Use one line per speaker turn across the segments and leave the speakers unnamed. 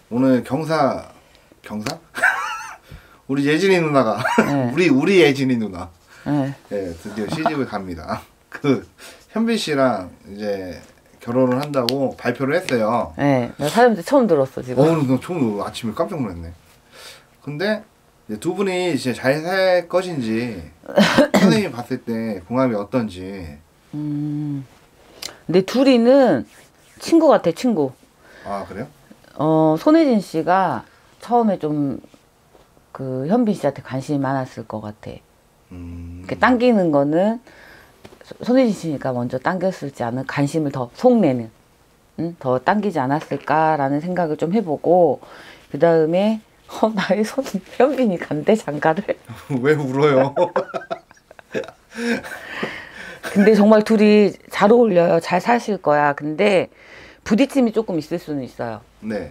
오늘 경사 우리 예진이 누나가 우리 예진이 누나 드디어 시집을 갑니다. 그 현빈 씨랑 이제 결혼을 한다고 발표를 했어요.
나 사람들 처음 들었어 지금.
너 처음 아침에 깜짝 놀랐네. 근데 이제 두 분이 이제 잘 살 것인지 선생님이 봤을 때 궁합이 어떤지.
근데 둘이는 친구 같아, 친구.
아, 그래요?
손혜진 씨가 처음에 좀 그 현빈 씨한테 관심이 많았을 것 같아. 당기는 거는 손혜진 씨니까 먼저 당겼을지 않은 관심을 더 속내는, 더 당기지 않았을까라는 생각을 좀 해보고, 그 다음에 나의 손 현빈이 간대 장가를.
왜 울어요?
근데 정말 둘이 잘 어울려요. 잘 사실 거야. 근데 부딪힘이 조금 있을 수는 있어요.
네.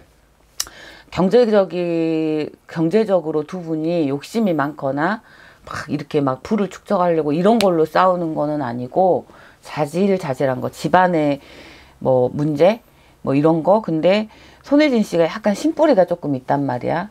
경제적으로 두 분이 욕심이 많거나 막 이렇게 막 부를 축적하려고 이런 걸로 싸우는 거는 아니고 자질자질한 거, 집안의 뭐 문제 뭐 이런 거. 근데 손혜진 씨가 약간 심뿌리가 조금 있단 말이야.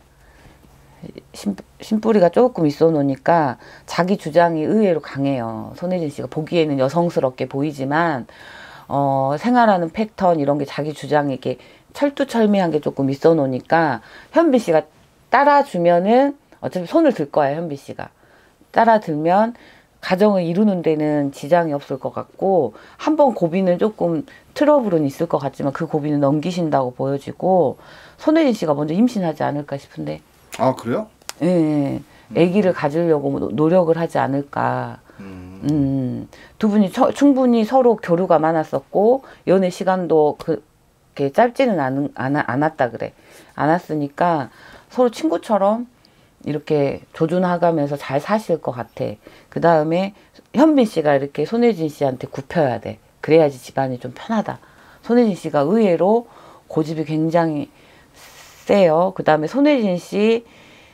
심뿌리가 조금 있어 놓으니까 자기 주장이 의외로 강해요. 손혜진 씨가 보기에는 여성스럽게 보이지만 생활하는 패턴 이런 게 자기 주장이 이렇게 철두철미한 게 조금 있어 놓으니까 현빈 씨가 따라주면은 어차피 손을 들 거야. 현빈 씨가 따라들면 가정을 이루는 데는 지장이 없을 것 같고, 한번 고비는 조금 트러블은 있을 것 같지만 그 고비는 넘기신다고 보여지고, 손혜진 씨가 먼저 임신하지 않을까 싶은데.
아, 그래요?
예, 아기를 가지려고 노력을 하지 않을까. 두 분이 충분히 서로 교류가 많았었고 연애 시간도 그렇게 짧지는 않았다 그래. 않았으니까 서로 친구처럼 이렇게 조준해가면서 잘 사실 것 같아. 그 다음에 현빈 씨가 이렇게 손혜진 씨한테 굽혀야 돼. 그래야지 집안이 좀 편하다. 손혜진 씨가 의외로 고집이 굉장히 세요. 그 다음에 손혜진 씨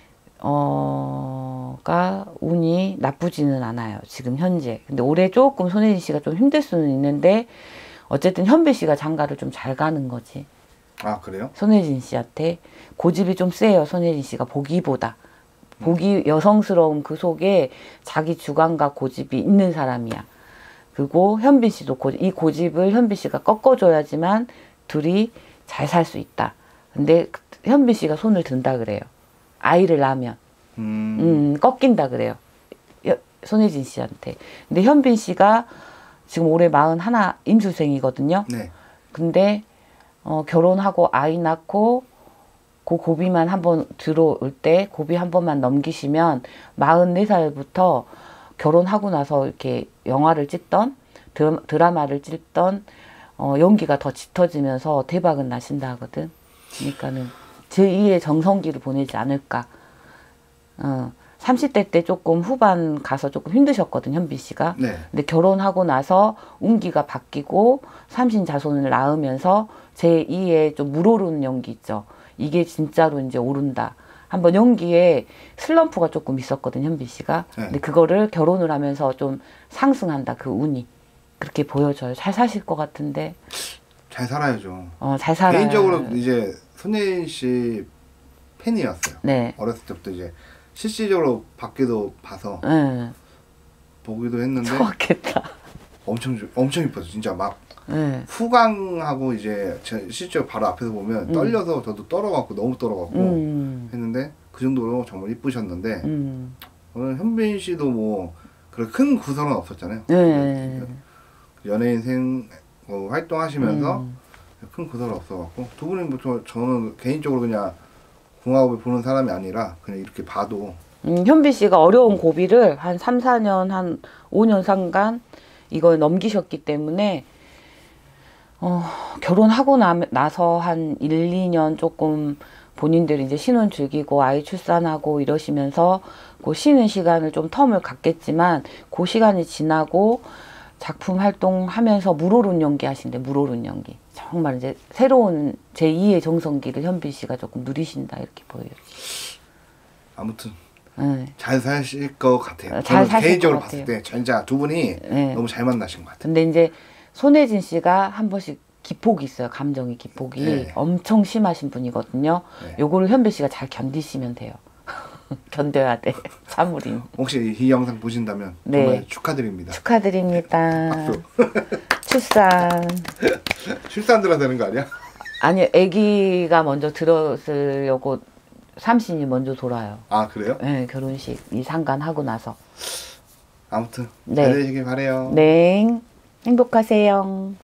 가 운이 나쁘지는 않아요. 지금 현재. 근데 올해 조금 손혜진 씨가 좀 힘들 수는 있는데 어쨌든 현빈 씨가 장가를 좀 잘 가는 거지.
아, 그래요?
손혜진 씨한테 고집이 좀 세요. 손혜진 씨가 보기보다. 보기 여성스러운 그 속에 자기 주관과 고집이 있는 사람이야. 그리고 현빈 씨도 이 고집을 현빈 씨가 꺾어줘야지만 둘이 잘 살 수 있다. 근데 현빈 씨가 손을 든다 그래요. 아이를 낳으면 꺾인다 그래요. 손혜진 씨한테. 근데 현빈 씨가 지금 올해 41 임수생이거든요.
네.
근데 결혼하고 아이 낳고 그 고비만 한번 들어올 때 고비 한 번만 넘기시면 44살부터 결혼하고 나서 이렇게 영화를 찍던 드라마를 찍던 연기가 더 짙어지면서 대박은 나신다 하거든. 그러니까는 제2의 정성기를 보내지 않을까. 30대 때 조금 후반 가서 조금 힘드셨거든, 현빈 씨가.
네.
근데 결혼하고 나서 운기가 바뀌고 삼신자손을 낳으면서 제2의 좀 물오르는 연기 있죠. 이게 진짜로 이제 오른다. 한번 연기에 슬럼프가 조금 있었거든, 현빈 씨가.
네.
근데 그거를 결혼을 하면서 좀 상승한다, 그 운이. 그렇게 보여져요. 잘 사실 것 같은데.
잘 살아야죠.
잘 살아요.
개인적으로 이제 손혜진 씨 팬이었어요.
네.
어렸을 때부터 이제 실질적으로 밖에도 봐서
네.
보기도 했는데
좋았겠다.
엄청 이뻤어. 진짜 막
네.
후광하고 이제 실제로 바로 앞에서 보면 떨려서 저도 떨어갖고 너무 떨어갖고 했는데 그 정도로 정말 이쁘셨는데 오늘 현빈 씨도 뭐 그런 큰 구설은 없었잖아요.
네.
연예인생 활동하시면서 큰 구설은 없어갖고 두 분이 뭐 저는 개인적으로 그냥 궁합을 보는 사람이 아니라 그냥 이렇게 봐도
현빈 씨가 어려운 고비를 한 3, 4년, 한 5년 상간 이걸 넘기셨기 때문에 결혼하고 나서 한 1, 2년 조금 본인들이 이제 신혼 즐기고 아이 출산하고 이러시면서 그 쉬는 시간을 좀 텀을 갖겠지만 그 시간이 지나고 작품 활동하면서 물오른 연기 하신대. 물오른 연기. 정말 이제 새로운 제2의 정성기를 현빈 씨가 조금 누리신다 이렇게 보여요.
아무튼
네.
잘 사실 것 같아요.
잘
저는 개인적으로
봤을
봤을 때 진짜 두 분이
네.
너무 잘 만나신 것 같아요.
근데 이제 손혜진 씨가 한 번씩 기폭이 있어요. 감정의 기폭이
네.
엄청 심하신 분이거든요.
네.
요거를 현배 씨가 잘 견디시면 돼요. 견뎌야 돼. 참으린.
혹시 이 영상 보신다면
네.
정말 축하드립니다.
축하드립니다.
박수.
출산.
출산 들어야 되는 거 아니야?
아니, 아기가 먼저 들었으려고 삼신이 먼저 돌아요.
아 그래요?
네, 결혼식 이 상간하고 나서.
아무튼
네.
잘 되시길 바래요.
네, 행복하세요.